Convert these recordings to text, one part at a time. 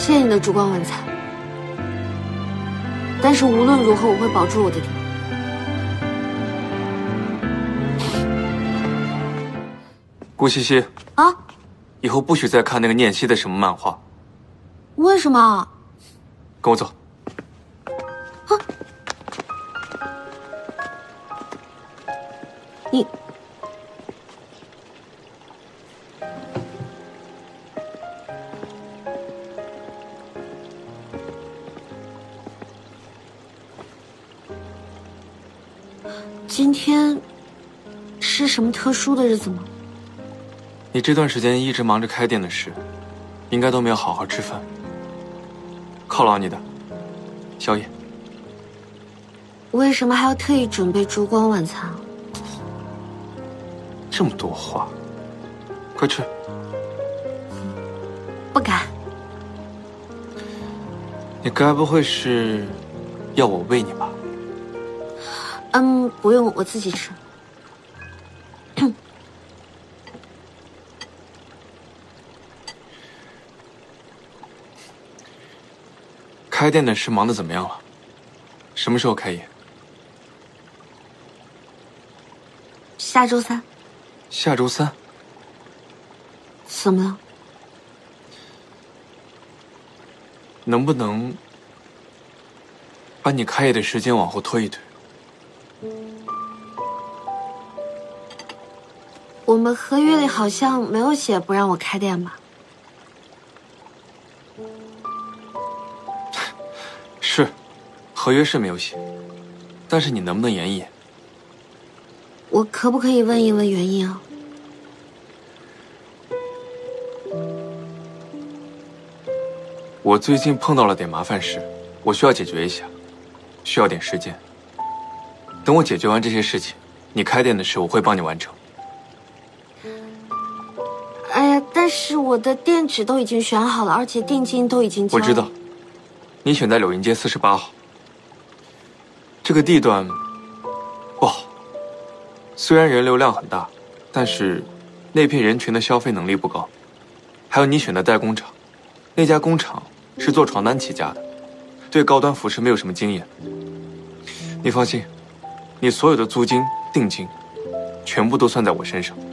谢谢你的烛光晚餐，但是无论如何，我会保住我的底。 顾西西啊， 以后不许再看那个念希的什么漫画。 为什么？ 跟我走。 啊，你。今天是什么特殊的日子吗？ 你这段时间一直忙着开店的事，应该都没有好好吃饭。犒劳你的，宵夜。 为什么还要特意准备烛光晚餐？ 这么多话，快吃。 不敢。 你该不会是要我喂你吧？ 不用，我自己吃。 开店的事忙得怎么样了？什么时候开业？ 下周3。 下周3？ 怎么了？ 能不能把你开业的时间往后推一推？ 我们合约里好像没有写不让我开店吧？ 是，合约是没有写，但是你能不能演一演？ 我可不可以问一问原因啊？ 我最近碰到了点麻烦事，我需要解决一下，需要点时间。等我解决完这些事情，你开店的事我会帮你完成。 哎呀，但是我的店址都已经选好了，而且定金都已经交了。 我知道，你选在柳荫街48号，这个地段不好。虽然人流量很大，但是那片人群的消费能力不高。还有你选的代工厂，那家工厂是做床单起家的，对高端服饰没有什么经验。你放心，你所有的租金、定金，全部都算在我身上。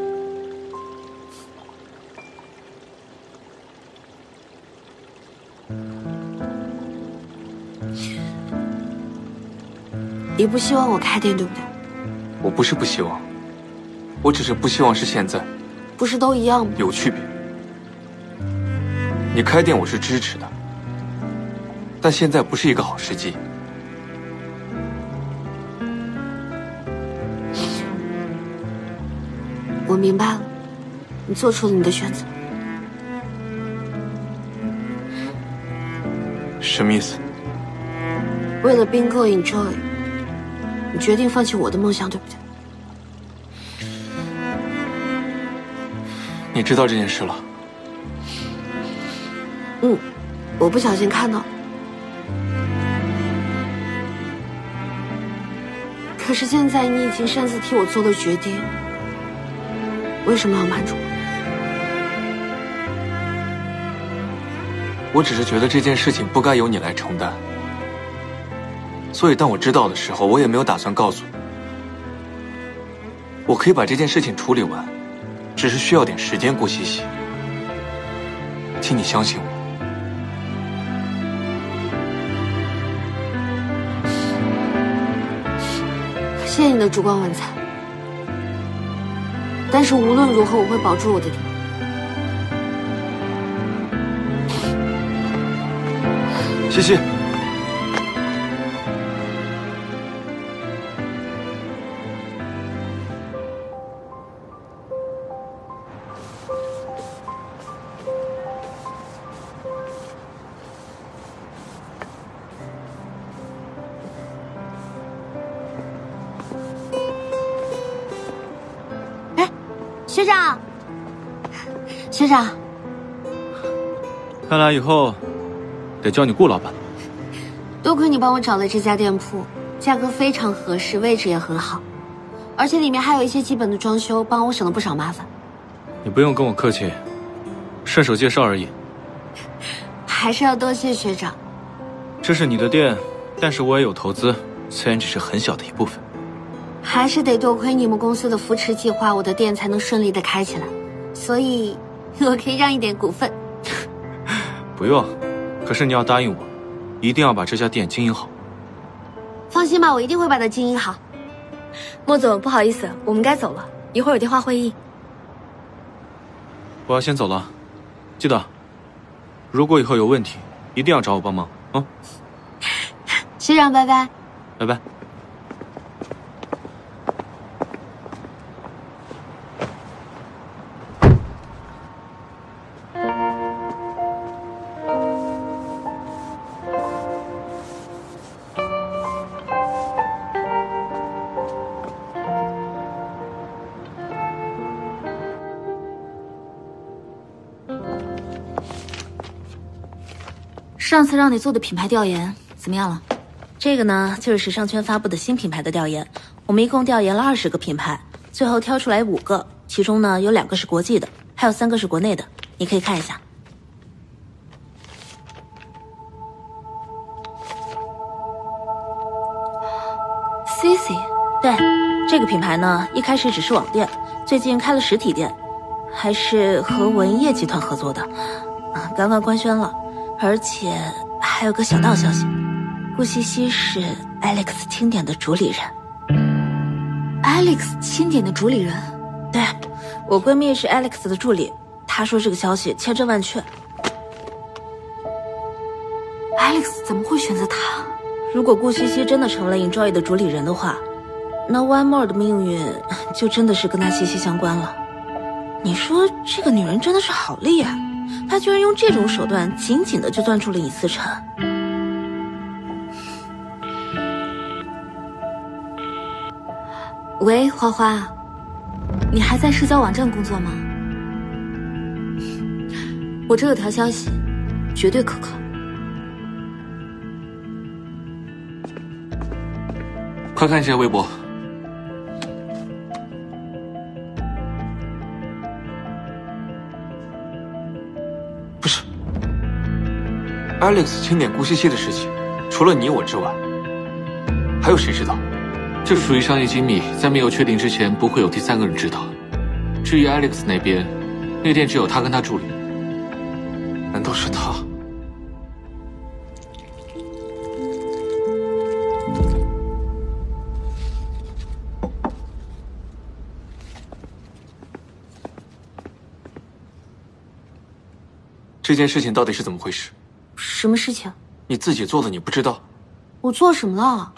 你不希望我开店，对不对？ 我不是不希望，我只是不希望是现在。 不是都一样吗？ 有区别。你开店我是支持的，但现在不是一个好时机。 我明白了，你做出了你的选择。 什么意思？ 为了 Bingo Enjoy， 你决定放弃我的梦想，对不对？ 你知道这件事了？ 我不小心看到了。可是现在你已经擅自替我做了决定，为什么要瞒着我？ 我只是觉得这件事情不该由你来承担，所以当我知道的时候，我也没有打算告诉你。我可以把这件事情处理完，只是需要点时间，顾西西，请你相信我。 谢谢你的烛光晚餐，但是无论如何，我会保住我的底。 西西， 学长，学长， 看来以后得叫你顾老板了。 多亏你帮我找了这家店铺，价格非常合适，位置也很好，而且里面还有一些基本的装修，帮我省了不少麻烦。 你不用跟我客气，顺手介绍而已。 还是要多谢学长。 这是你的店，但是我也有投资，虽然只是很小的一部分。 还是得多亏你们公司的扶持计划，我的店才能顺利的开起来。所以，我可以让一点股份。 不用，可是你要答应我，一定要把这家店经营好。 放心吧，我一定会把它经营好。 莫总，不好意思，我们该走了，一会儿有电话会议。 我要先走了，记得，如果以后有问题，一定要找我帮忙啊！ 学长，拜拜。 拜拜。 上次让你做的品牌调研怎么样了？这个呢，就是时尚圈发布的新品牌的调研。我们一共调研了20个品牌，最后挑出来5个，其中呢有2个是国际的，还有3个是国内的，你可以看一下。CC， 对，这个品牌呢一开始只是网店，最近开了实体店，还是和文业集团合作的，刚刚官宣了。而且还有个小道消息，顾西西是 Alex 钦点的主理人。 Alex 钦点的主理人？ 对，我闺蜜是 Alex 的助理，她说这个消息千真万确。 Alex 怎么会选择他？ 如果顾西西真的成了 Enjoy 的主理人的话，那 One More 的命运就真的是跟她息息相关了。你说这个女人真的是好厉害，他居然用这种手段紧紧的就攥住了尹思成。 喂，花花， 你还在社交网站工作吗？ 我这有条消息，绝对可靠。 快看一下微博。不是 ，Alex 钦点顾西西的事情，除了你我之外，还有谁知道？ 这属于商业机密，在没有确定之前，不会有第3个人知道。至于 Alex 那边，那店只有他跟他助理。 难道是他？这件事情到底是怎么回事？ 什么事情？ 你自己做的，你不知道？ 我做什么了？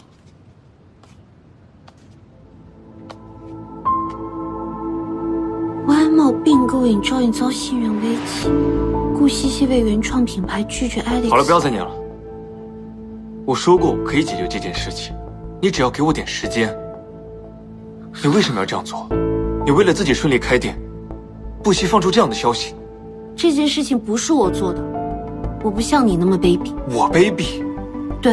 歪帽并购Enjoy遭信任危机，顾西西为原创品牌拒绝 Alex。 好了，不要再念了。我说过我可以解决这件事情，你只要给我点时间。你为什么要这样做？你为了自己顺利开店，不惜放出这样的消息。 这件事情不是我做的，我不像你那么卑鄙。 我卑鄙？ 对，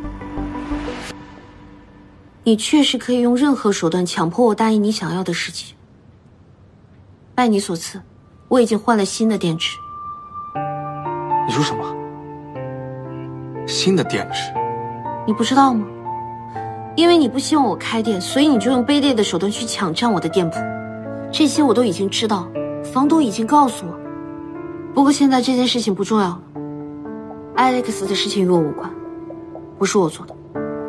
你确实可以用任何手段强迫我答应你想要的事情。拜你所赐，我已经换了新的店址。 你说什么？新的店址？ 你不知道吗？因为你不希望我开店，所以你就用卑劣的手段去抢占我的店铺。这些我都已经知道，房东已经告诉我。不过现在这件事情不重要了 ，Alex 的事情与我无关，不是我做的。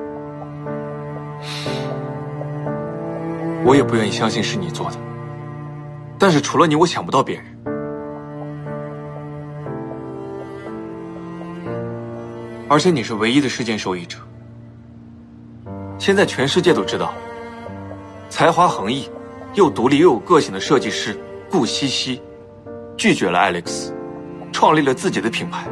我也不愿意相信是你做的，但是除了你，我想不到别人。而且你是唯一的事件受益者。现在全世界都知道，才华横溢、又独立又有个性的设计师顾西西拒绝了 Alex， 创立了自己的品牌。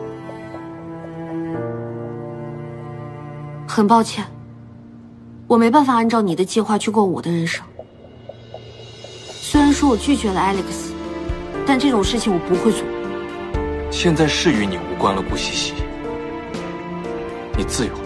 很抱歉，我没办法按照你的计划去过我的人生。虽然说我拒绝了 Alex， 但这种事情我不会做。 现在是与你无关了，顾西西，你自由。